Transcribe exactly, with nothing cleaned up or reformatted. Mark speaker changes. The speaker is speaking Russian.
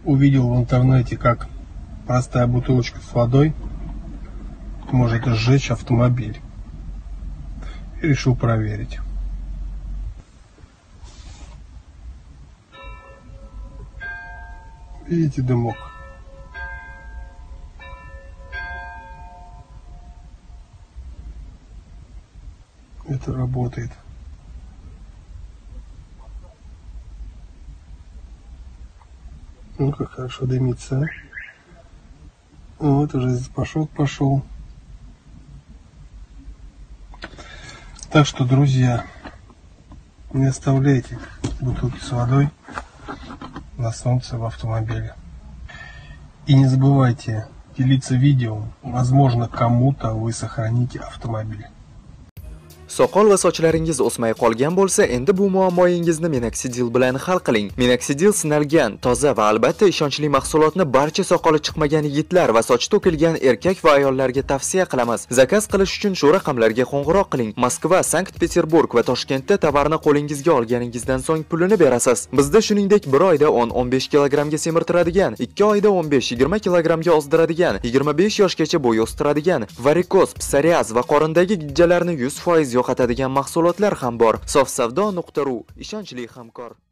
Speaker 1: увидел в интернете, как простая бутылочка с водой может сжечь автомобиль. И решил проверить. Видите дымок? Это работает. Ну как хорошо дымится, а? Вот уже здесь пошел, пошел. Так что, друзья, не оставляйте бутылки с водой на солнце в автомобиле. И не забывайте делиться видео. Возможно, кому-то вы сохраните автомобиль.
Speaker 2: Soqol va sochlaringiz o'smay qolgan bo'lsa, endi bu muammoingizni Minoxidil bilan hal qiling. Minoxidil sinalgan, toza va albatta ishonchli mahsulotni barcha soqoli chiqmagan yigitlar va sochi to'kilgan erkak va ayollarga tavsiya qilamiz. Zakaz qilish uchun shu raqamlarga qo'ng'iroq qiling. Moskva, Sankt-Peterburg va Toshkentda tovarni qo'lingizga olganingizdan so'ng pulini berasiz. Bizda shuningdek bir oyda o'n o'n besh kilogrammga semirtiradigan, ikki oyda o'n besh yigirma kilogrammga ozdiradigan, yigirma besh yoshgacha bo'y o'stiradigan, varikoz, psoriaz va qorindagi gijjalarni yuz foiz yo'qotadigan mahsulotlar ham bor. sofsavdo nuqta ru ishonchli hamkor.